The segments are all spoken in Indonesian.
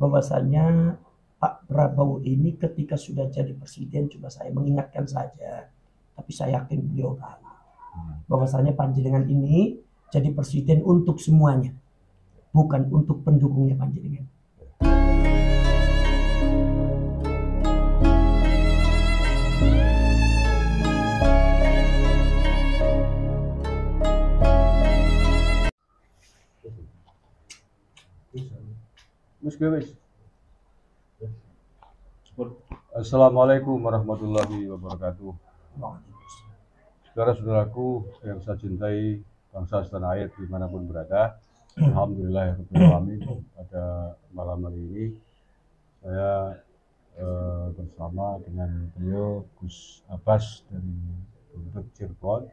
bahwasanya Pak Prabowo ini ketika sudah jadi presiden cuma saya mengingatkan saja, tapi saya yakin beliau tahu bahwasanya panjenengan ini jadi presiden untuk semuanya, bukan untuk pendukungnya panjenengan. Assalamualaikum warahmatullahi wabarakatuh. Saudara-saudaraku yang saya cintai, bangsa setanah air dimanapun berada, alhamdulillahirrahmanirrahim. Pada malam hari ini saya bersama dengan beliau Gus Abbas dari Guntur Cirebon.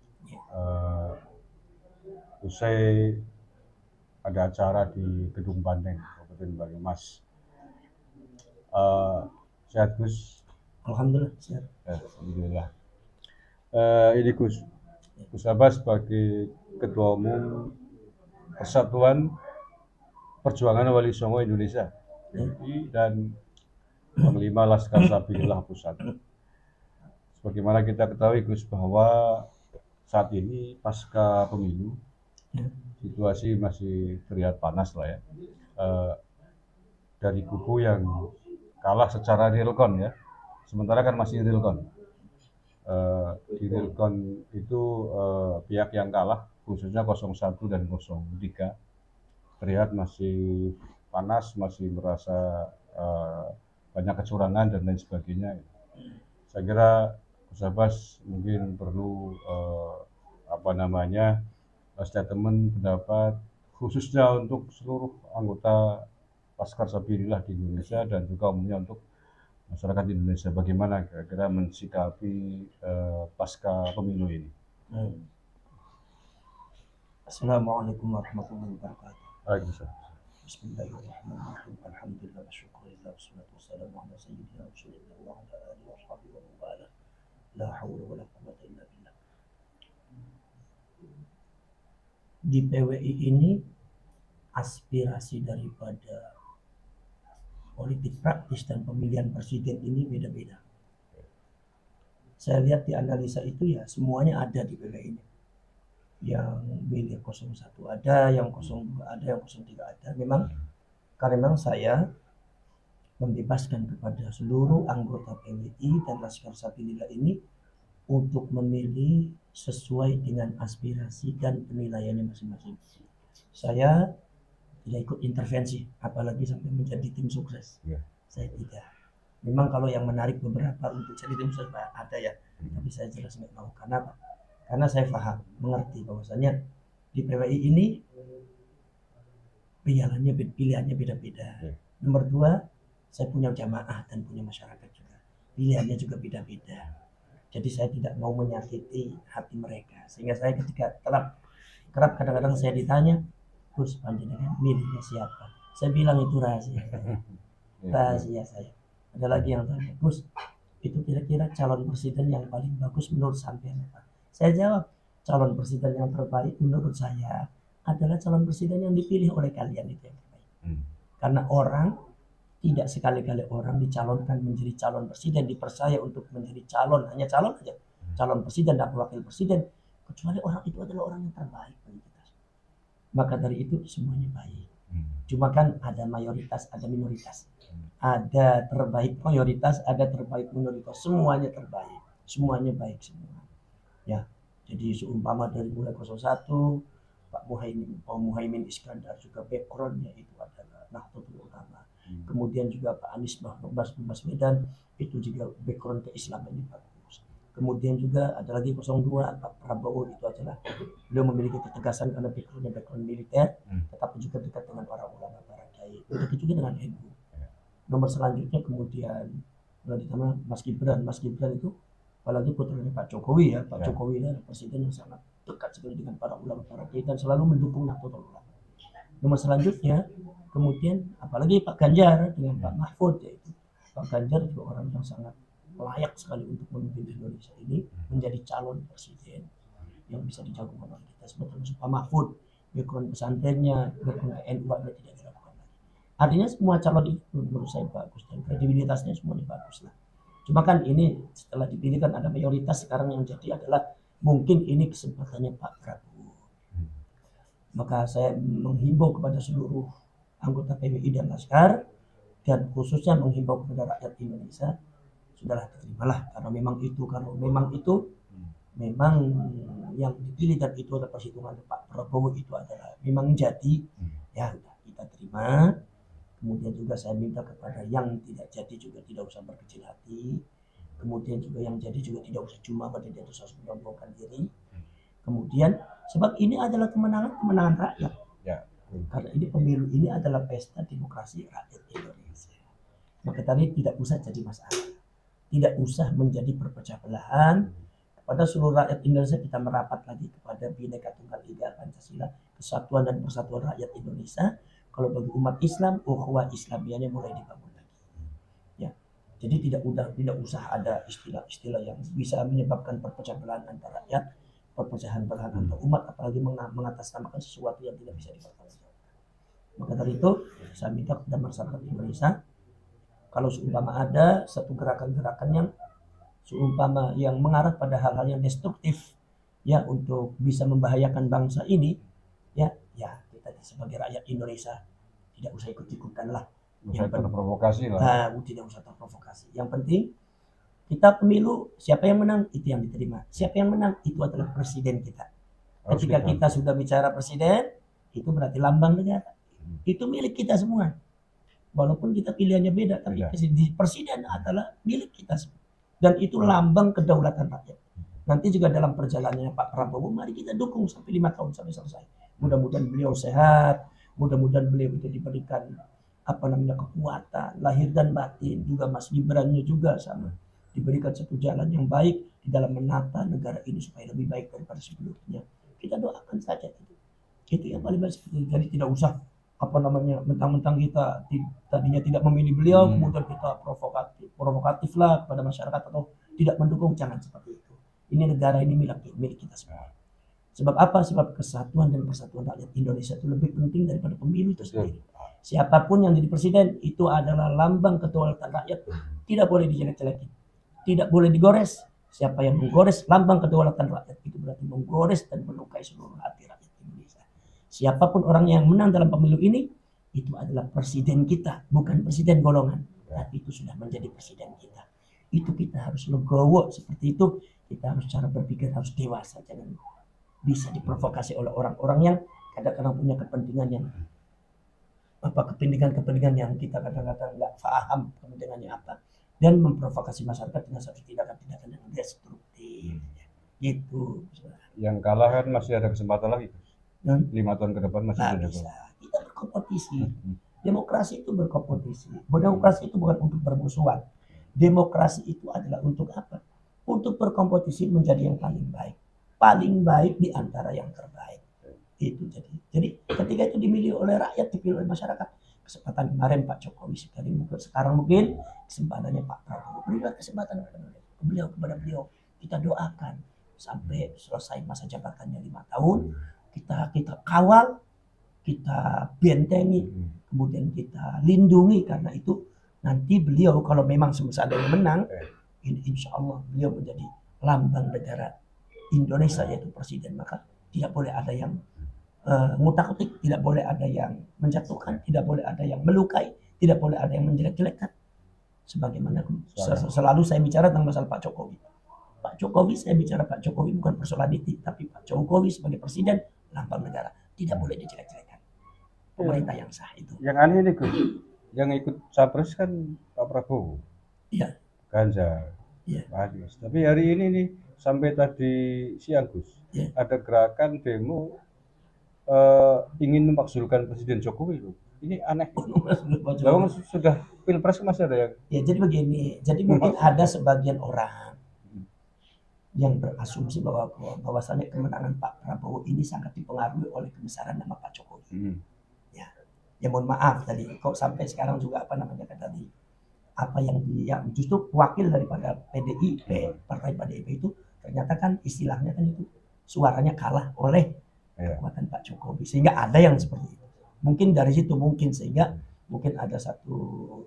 Usai ada acara di Gedung Banteng, Kabupaten Banyumas. Sehat Gus? Alhamdulillah sehat. Alhamdulillah. Ini Gus Abbas sebagai Ketua Umum Persatuan Perjuangan Wali Songo Indonesia dan Panglima Laskar Sabilillah Pusat. Sebagaimana kita ketahui Gus bahwa saat ini pasca pemilu situasi masih terlihat panas lah ya. Dari kubu yang kalah secara realkon ya, sementara kan masih realkon. Di realkon itu pihak yang kalah khususnya 01 dan 03 terlihat masih panas, masih merasa banyak kecurangan dan lain sebagainya. Saya kira Gus Abbas mungkin perlu statement pendapat khususnya untuk seluruh anggota Laskar Sabilillah di Indonesia dan juga umumnya untuk masyarakat Indonesia, bagaimana kira-kira mensikapi pasca pemilu ini. Assalamualaikum warahmatullahi wabarakatuh. Waalaikumsalam. Bismillahirrahmanirrahim. Alhamdulillah wa syukurillah wassalatu wassalamu ala sayyidina Rasulillah wa ala alihi wa sahbihi wa mawala. La haula wa la quwwata illa billah. Di PWI ini aspirasi daripada politik praktis dan pemilihan presiden ini beda-beda. Saya lihat di analisa itu ya semuanya ada di PWI ini. Yang milih 01 ada, yang 02 ada, yang 03 ada. Karena saya membebaskan kepada seluruh anggota PWI dan Laskar Sabilillah ini untuk memilih sesuai dengan aspirasi dan penilaiannya masing-masing. Saya tidak ikut intervensi, apalagi sampai menjadi tim sukses. Saya tidak. Memang kalau yang menarik beberapa untuk jadi tim sukses ada ya, tapi saya jelas nggak mau. Karena apa? Karena saya paham, mengerti bahwasanya di PWI ini pilihannya beda-beda. Nomor 2, saya punya jamaah dan punya masyarakat juga. Pilihannya juga beda-beda. Jadi saya tidak mau menyakiti hati mereka. Sehingga saya ketika kerap kadang-kadang saya ditanya, Gus, panjenengan milihnya siapa? Saya bilang itu rahasia. Rahasia saya. Ada lagi yang tanya, Gus, itu kira-kira calon presiden yang paling bagus menurut sampean apa? Saya jawab, calon presiden yang terbaik menurut saya adalah calon presiden yang dipilih oleh kalian itu yang terbaik. Karena orang tidak sekali-kali orang dicalonkan menjadi calon presiden, dipercaya untuk menjadi hanya calon aja, calon presiden dan wakil presiden, kecuali orang itu adalah orang yang terbaik bagi kita. Maka dari itu semuanya baik. Cuma kan ada mayoritas, ada minoritas. Ada terbaik mayoritas, ada terbaik minoritas. Semuanya terbaik. Semuanya baik semua. Ya, jadi seumpama dari mulai 01, Pak Muhaimin Iskandar juga backgroundnya itu adalah Nahdlatul Ulama. Kemudian juga Pak Anies Baswedan itu juga background keislamannya bagus. Kemudian juga ada lagi 02, Pak Prabowo itu adalah beliau memiliki ketegasan karena background militer, tetapi juga dekat dengan para ulama, para kiai, begitu juga dengan NU. Nomor selanjutnya kemudian ditambah Mas Gibran itu apalagi putranya Pak Jokowi ya, Pak Jokowi adalah presiden yang sangat dekat sekali dengan para ulama, para kiai dan selalu mendukung Nahdlatul Ulama. Nomor selanjutnya kemudian apalagi Pak Ganjar dengan Pak Mahfud, yaitu Pak Ganjar juga orang yang sangat layak sekali untuk memimpin Indonesia ini menjadi calon presiden yang bisa dijagokan oleh kita. Sebetulnya Pak Mahfud background pesantrennya, background NU tidak dilakukan lagi. Artinya semua calon itu menurut saya bagus dan kredibilitasnya semuanya bagus lah. Cuma kan ini setelah dipilih kan ada mayoritas, sekarang yang jadi adalah mungkin ini kesempatannya Pak Prabowo. Maka saya menghimbau kepada seluruh anggota PWI dan Laskar, dan khususnya menghimbau kepada rakyat Indonesia, sudahlah terimalah karena memang itu memang yang dipilih dan itu adalah perhitungan Pak Prabowo itu adalah memang jadi, ya kita terima. Kemudian juga saya minta kepada yang tidak jadi juga tidak usah berkecil hati. Kemudian juga yang jadi juga tidak usah cuma pada dia harus menyombongkan diri. Kemudian sebab ini adalah kemenangan rakyat. Ya. Karena ini pemilu ini adalah pesta demokrasi rakyat Indonesia. Maka tadi tidak usah jadi masalah. Tidak usah menjadi perpecah belahan. Pada seluruh rakyat Indonesia kita merapat lagi kepada Bhinneka Tunggal Ika Pancasila, kesatuan dan persatuan rakyat Indonesia. Kalau bagi umat Islam, ukhuwah Islamiyahnya mulai dibangun lagi. Ya, jadi tidak usah ada istilah-istilah yang bisa menyebabkan perpecahan belahan antar rakyat, perpecahan belahan antar umat, apalagi mengatasnamakan sesuatu yang tidak bisa dipertanggungjawabkan. Maka dari itu, saya minta kepada masyarakat Indonesia, kalau seumpama ada satu gerakan-gerakan yang seumpama yang mengarah pada hal-hal yang destruktif, ya untuk bisa membahayakan bangsa ini, ya kita sebagai rakyat Indonesia tidak usah ikut-ikutan lah. Yang terprovokasi lah. Tidak usah terprovokasi. Yang penting kita pemilu, siapa yang menang itu yang diterima. Siapa yang menang itu adalah presiden kita. Ketika kita sudah bicara presiden, itu berarti lambang negara. Itu milik kita semua. Walaupun kita pilihannya beda, tapi presiden adalah milik kita semua. Dan itu lambang kedaulatan rakyat. Nanti juga dalam perjalanannya Pak Prabowo, mari kita dukung sampai 5 tahun sampai selesai. Mudah-mudahan beliau sehat, mudah-mudahan beliau itu diberikan kekuatan lahir dan batin. Juga Mas Gibrannya juga sama, diberikan satu jalan yang baik di dalam menata negara ini supaya lebih baik daripada sebelumnya. Kita doakan saja itu yang paling baik. Jadi tidak usah mentang-mentang kita tadinya tidak memilih beliau, kemudian kita provokatif lah kepada masyarakat atau tidak mendukung. Jangan seperti itu. Ini negara ini milik kita semua. Sebab apa? Sebab kesatuan dan persatuan rakyat Indonesia itu lebih penting daripada pemilu itu sendiri. Siapapun yang jadi presiden itu adalah lambang kedaulatan rakyat. Tidak boleh dijelek-jelekin. Tidak boleh digores. Siapa yang menggores lambang kedaulatan rakyat itu berarti menggores dan melukai seluruh hati rakyat Indonesia. Siapapun orang yang menang dalam pemilu ini itu adalah presiden kita, bukan presiden golongan. Tapi itu sudah menjadi presiden kita. Itu kita harus legowo seperti itu. Kita harus cara berpikir harus dewasa, jangan bisa diprovokasi oleh orang-orang yang kadang-kadang punya kepentingan yang kepentingan yang kita kadang-kadang nggak paham kepentingannya apa, dan memprovokasi masyarakat dengan satu tindakan-tindakan yang destruktif. Gitu. Yang kalah kan masih ada kesempatan lagi. 5 tahun ke depan masih ada. Bisa. Kita berkompetisi. Demokrasi itu berkompetisi. Demokrasi itu bukan untuk bermusuhan. Demokrasi itu adalah untuk apa? Untuk berkompetisi menjadi yang paling baik. Paling baik di antara yang terbaik. Itu jadi ketika itu dimilih oleh rakyat, dipilih oleh masyarakat. Kesempatan kemarin Pak Jokowi sekarang mungkin kesempatannya Pak Prabowo. Berilah kesempatan kepada beliau. Kita doakan sampai selesai masa jabatannya 5 tahun. Kita kawal, kita bentengi, kemudian kita lindungi, karena itu nanti beliau kalau memang seandainya menang, ini insya Allah beliau menjadi lambang negara Indonesia yaitu presiden. Maka tidak boleh ada yang ngutak-ngutik, tidak boleh ada yang menjatuhkan, tidak boleh ada yang melukai, tidak boleh ada yang menjelek-jelekkan. Sebagaimana selalu saya bicara tentang masalah Pak Jokowi. Pak Jokowi, saya bicara Pak Jokowi bukan persoalan itu, tapi Pak Jokowi sebagai presiden lambang negara tidak boleh dijelek-jelekan. Pemerintah yang sah itu. Yang aneh ini Gus, yang ikut capres kan Pak Prabowo, Ganjar, Pak Anies. Tapi hari ini nih sampai tadi siang Gus, ada gerakan demo ingin memakzulkan Presiden Jokowi loh. Ini aneh. Lalu sudah pilpres masih ada yang. Ya jadi begini, jadi mungkin ada sebagian orang yang berasumsi bahwasanya kemenangan Pak Prabowo ini sangat dipengaruhi oleh kebesaran nama Pak Jokowi. Ya mohon maaf tadi kok sampai sekarang juga apa yang justru wakil daripada PDIP, partai PDIP itu ternyata kan istilahnya kan itu suaranya kalah oleh kekuatan Pak Jokowi, sehingga ada yang seperti itu. Mungkin dari situ sehingga mungkin ada satu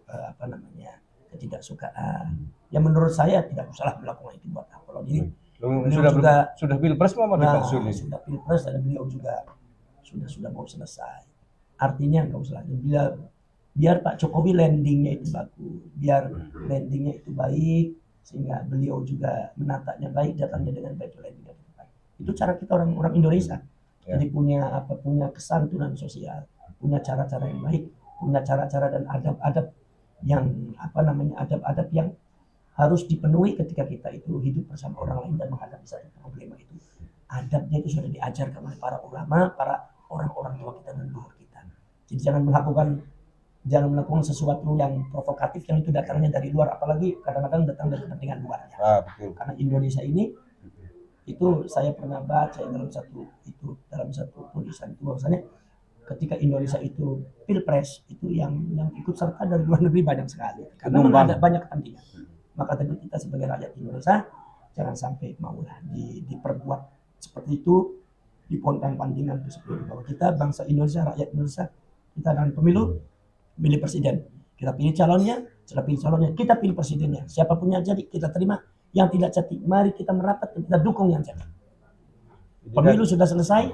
ketidaksukaan. Ya menurut saya tidak usah melakukan itu buat apa. Jadi sudah pilpres mau dibahas ini. Sudah pilpres dan beliau juga sudah mau selesai. Artinya nggak usah lagi. Biar Pak Jokowi landingnya itu bagus, biar landingnya itu baik, sehingga beliau juga menatanya baik, datangnya dengan baik, landingnya itu baik. Itu cara kita orang Indonesia. Jadi punya kesantunan sosial, punya cara-cara yang baik, punya cara-cara dan adab-adab yang adab-adab yang harus dipenuhi ketika kita itu hidup bersama orang lain dan menghadapi satu problema itu. Adabnya itu sudah diajarkan oleh para ulama, para orang-orang tua kita dan leluhur kita. Jadi jangan melakukan sesuatu yang provokatif yang itu datangnya dari luar, apalagi kadang-kadang datang dari kepentingan luarnya. Betul. Karena Indonesia ini itu saya pernah baca dalam satu tulisan itu bahwasanya ketika Indonesia itu pilpres itu yang ikut serta dari luar negeri banyak sekali karena memang ada banyak kepentingan. Maka tadi kita sebagai rakyat Indonesia jangan sampai maulah diperbuat seperti itu, dipontang-pantingan itu seperti itu. Bahwa kita bangsa Indonesia, rakyat Indonesia, kita dalam pemilu pilih presiden, kita pilih calonnya, kita pilih presidennya. Siapapun yang jadi kita terima, yang tidak jadi mari kita merapat dan kita dukung yang jadi. Pemilu sudah selesai,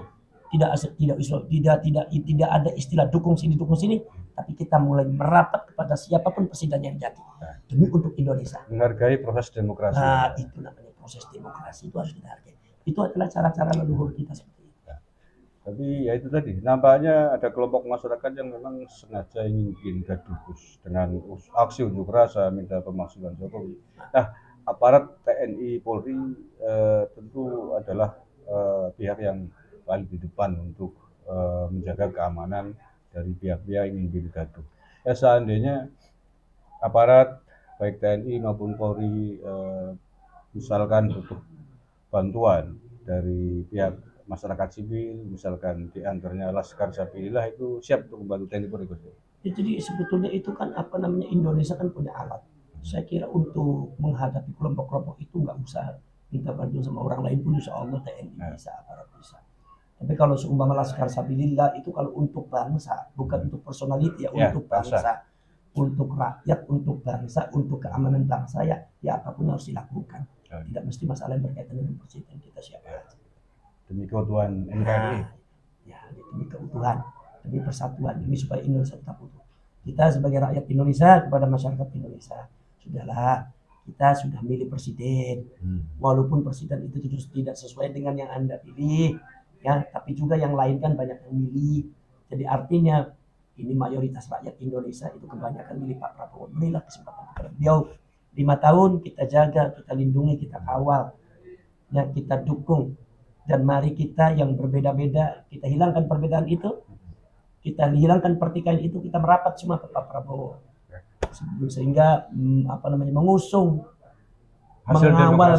tidak ada istilah dukung sini, tapi kita mulai merapat kepada siapapun presiden yang jadi demi untuk Indonesia. Menghargai proses demokrasi. Nah, itu namanya proses demokrasi, itu harus kita hargai. Itu adalah cara-cara leluhur kita seperti itu. Tapi ya itu tadi, nampaknya ada kelompok masyarakat yang memang sengaja ingin gaduh dengan aksi unjuk rasa minta pemakzulan Jokowi. Nah, aparat TNI Polri tentu adalah pihak yang paling di depan untuk menjaga keamanan dari pihak-pihak yang ingin gaduh. Ya seandainya aparat baik TNI maupun Polri misalkan butuh bantuan dari pihak masyarakat sipil, misalkan diantaranya Laskar Sabilillah, itu siap untuk membantu TNI Polri. Jadi sebetulnya itu kan Indonesia kan punya alat. Saya kira untuk menghadapi kelompok-kelompok itu nggak usah minta bantuan sama orang lain pun, insya Allah TNI bisa, aparat bisa. Tapi kalau seumpama Laskar Sabilillah itu kalau untuk bangsa, bukan untuk personality, untuk bangsa, untuk rakyat, untuk bangsa, untuk keamanan bangsa, ya apapun harus dilakukan. Tidak mesti masalah yang berkaitan dengan presiden kita siapa aja. Demi keutuhan NKRI. Demi keutuhan, demi persatuan, demi supaya Indonesia tetap utuh. Kita sebagai rakyat Indonesia kepada masyarakat Indonesia, sudahlah, kita sudah milih presiden, walaupun presiden itu tidak sesuai dengan yang Anda pilih, ya, tapi juga yang lain kan banyak yang milih. Jadi artinya ini mayoritas rakyat Indonesia itu kebanyakan milih Pak Prabowo. Berilah kesempatan kepada beliau 5 tahun, kita jaga, kita lindungi, kita kawal, ya, kita dukung. Dan mari kita yang berbeda-beda, kita hilangkan perbedaan itu, kita hilangkan pertikaian itu, kita merapat semua ke Pak Prabowo. Sehingga mengusung, mengawal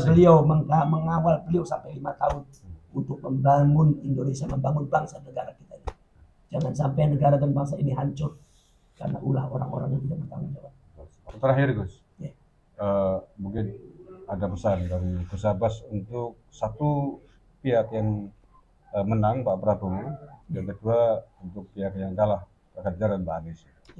beliau sampai 5 tahun untuk membangun Indonesia, membangun bangsa negara kita ini. Jangan sampai negara dan bangsa ini hancur karena ulah orang-orang yang tidak bertanggung jawab. Terakhir Gus, mungkin ada pesan dari Gus Abbas untuk satu pihak yang menang Pak Prabowo, yang kedua untuk pihak yang kalah Pak Ganjar dan Pak Anies.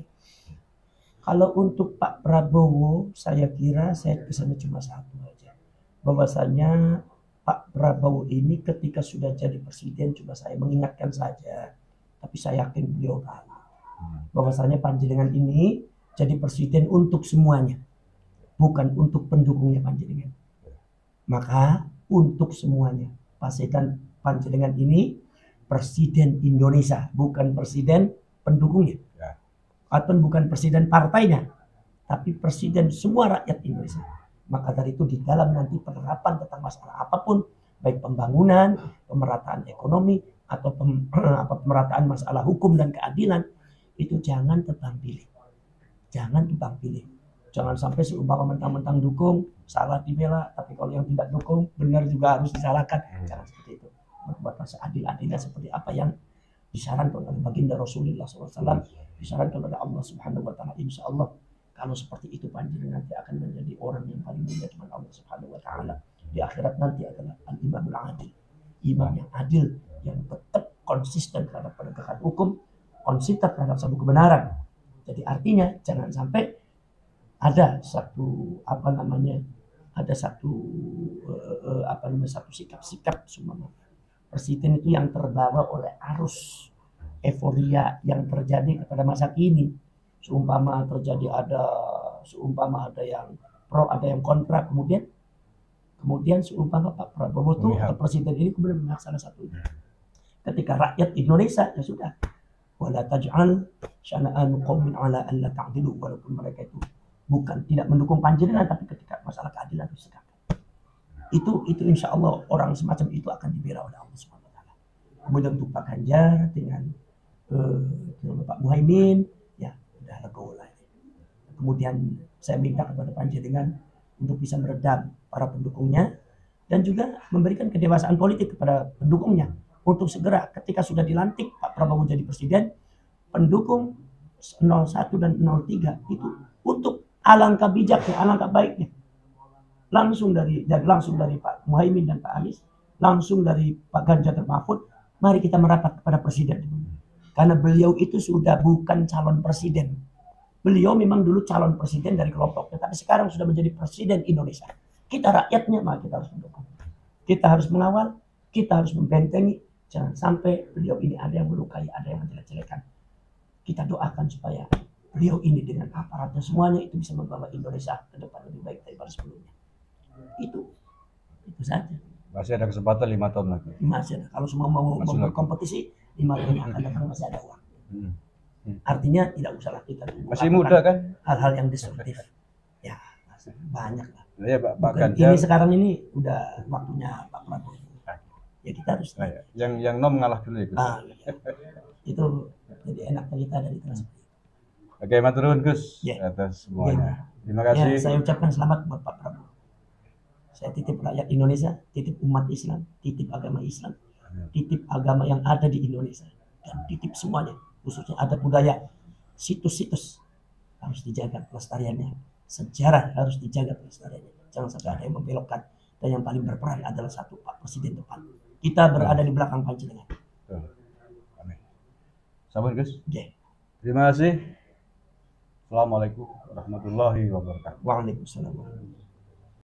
Kalau untuk Pak Prabowo, saya kira saya pesannya cuma satu aja, bahwasanya Pak Prabowo ini ketika sudah jadi presiden, cuma saya mengingatkan saja, tapi saya yakin beliau tahu bahwasanya panjenengan ini jadi presiden untuk semuanya, bukan untuk pendukungnya panjenengan. Maka untuk semuanya, pastikan panjenengan ini presiden Indonesia, bukan presiden pendukungnya, atau bukan presiden partainya, tapi presiden semua rakyat Indonesia. Maka dari itu di dalam nanti penerapan tentang masalah apapun, baik pembangunan, pemerataan ekonomi, atau pemerataan masalah hukum dan keadilan, itu jangan tebang pilih. Jangan tebang pilih. Jangan sampai seumpama mentang-mentang dukung, salah dibela, tapi kalau yang tidak dukung, benar juga harus disalahkan. Jangan seperti itu. Berbuat seadil-adilnya seperti apa yang disarankan oleh baginda Rasulullah SAW, disarankan oleh Allah Subhanahu Wa Taala. Insya Allah kalau seperti itu panjenengan nanti akan menjadi orang yang paling mulia dengan Allah Subhanahu Wa Taala. Di akhirat nanti adalah al-imamul adil, imam yang adil, yang tetap konsisten terhadap penegakan hukum, konsisten terhadap satu kebenaran. Jadi artinya jangan sampai ada satu satu sikap-sikap presiden itu yang terbawa oleh arus euforia yang terjadi pada masa kini. Seumpama ada yang pro, ada yang kontra, kemudian seumpama Pak Prabowo itu atau presiden ini kemudian melaksanakan satu. Ketika rakyat Indonesia ya sudah, wala taj'al syana'an qaumin ala alla ta'dilu, walaupun mereka itu bukan tidak mendukung panjenengan, tapi ketika masalah keadilan itu sekarang. Itu insya Allah orang semacam itu akan dibela oleh Allah Subhanahu wa taala. Kemudian untuk Pak Ganjar dengan Pak Muhaimin, ya udah legowo lah. Kemudian saya minta kepada panjenengan untuk bisa meredam para pendukungnya dan juga memberikan kedewasaan politik kepada pendukungnya untuk segera ketika sudah dilantik Pak Prabowo jadi presiden, pendukung 01 dan 03 itu untuk alangkah bijaknya, alangkah baiknya langsung dari Pak Muhaimin dan Pak Anies, langsung dari Pak Ganjar dan Mahfud, mari kita merapat kepada presiden. Karena beliau itu sudah bukan calon presiden. Beliau memang dulu calon presiden dari kelompoknya, tapi sekarang sudah menjadi presiden Indonesia. Kita rakyatnya, maka kita harus mendukung. Kita harus mengawal, kita harus membentengi, jangan sampai beliau ini ada yang melukai, ada yang menjelek-jelekan. Kita doakan supaya beliau ini dengan aparatnya semuanya itu bisa membawa Indonesia ke depan lebih baik daripada sebelumnya. Itu saja. Masih ada kesempatan 5 tahun lagi. Masih ada. Kalau semua mau berkompetisi 5 tahun yang akan datang masih ada uang. Artinya tidak usahlah kita masih muda kan? Hal-hal yang destruktif. Ya, banyak lah. Ya, Pak Ganjar. Ini sekarang ini udah waktunya Pak Prabowo. Ya kita harus. Yang nom ngalah dulu ya, Gus. Ya. Itu jadi enaknya kita dari transport. Oke, matur nuwun Gus atas semuanya. Terima kasih. Ya, saya ucapkan selamat buat Pak Prabowo. Saya titip rakyat Indonesia, titip umat Islam, titip agama Islam, titip agama yang ada di Indonesia, dan titip semuanya, khususnya adat budaya, situs-situs harus dijaga pelestariannya, sejarah harus dijaga pelestariannya. Jangan sampai ada yang membelokkan. Dan yang paling berperan adalah satu, Pak Presiden depan. Kita berada di belakang panjenengan. Amin. Sabar Gus. Okay. Terima kasih. Assalamualaikum warahmatullahi wabarakatuh. Waalaikumsalam.